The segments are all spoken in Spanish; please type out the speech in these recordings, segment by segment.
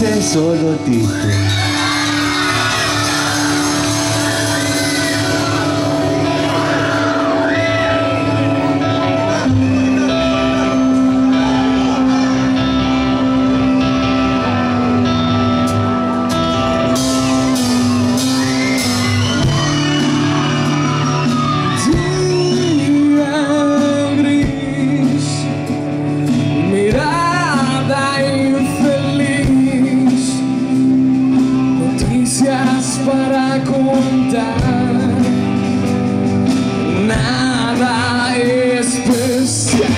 dice solo Tito. Para contar, nada especial.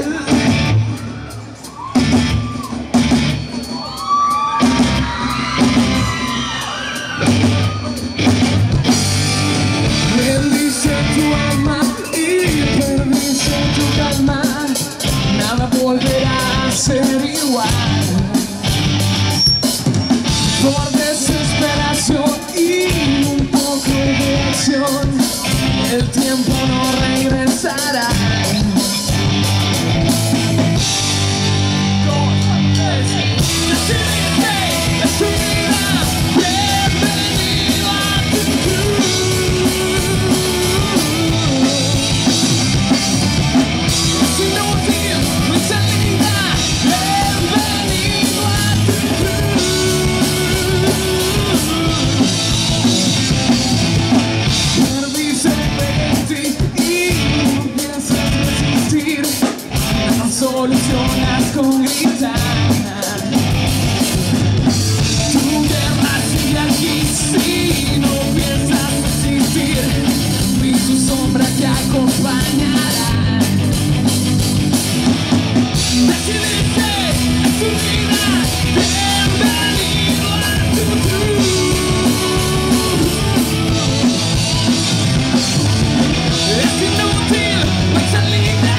Bendice tu alma y bendice tu calma, nada volverá a ser igual. Por desesperación y un poco de acción, el tiempo no regresará. Es tu vida, bienvenido a tu club. Es inútil, no hay salida, bienvenido a tu club. Solucionas con gritar. Tu guerra sigue aquí si no piensas resistir, y tu sombra te acompañará. Decidiste tu vida, bienvenido a tu club. Es inútil, no hay salida.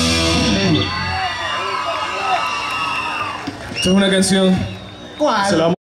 Esta es una canción. ¿Cuál?